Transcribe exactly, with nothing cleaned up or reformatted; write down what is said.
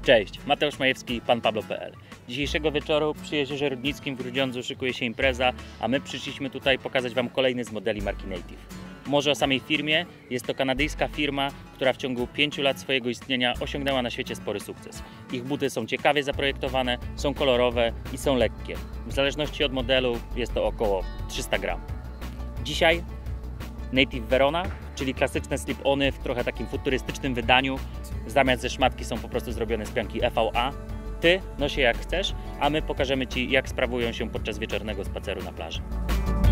Cześć, Mateusz Majewski, pan Pablo kropka p l. Dzisiejszego wieczoru przy Jeziorze Rudnickim w Grudziądzu szykuje się impreza, a my przyszliśmy tutaj pokazać wam kolejny z modeli marki Native. Może o samej firmie. Jest to kanadyjska firma, która w ciągu pięciu lat swojego istnienia osiągnęła na świecie spory sukces. Ich buty są ciekawie zaprojektowane, są kolorowe i są lekkie. W zależności od modelu jest to około trzysta gram. Dzisiaj Native Verona, czyli klasyczne slip-ony w trochę takim futurystycznym wydaniu. Zamiast ze szmatki są po prostu zrobione z pianki F V A. Ty noś je jak chcesz, a my pokażemy Ci, jak sprawują się podczas wieczornego spaceru na plaży.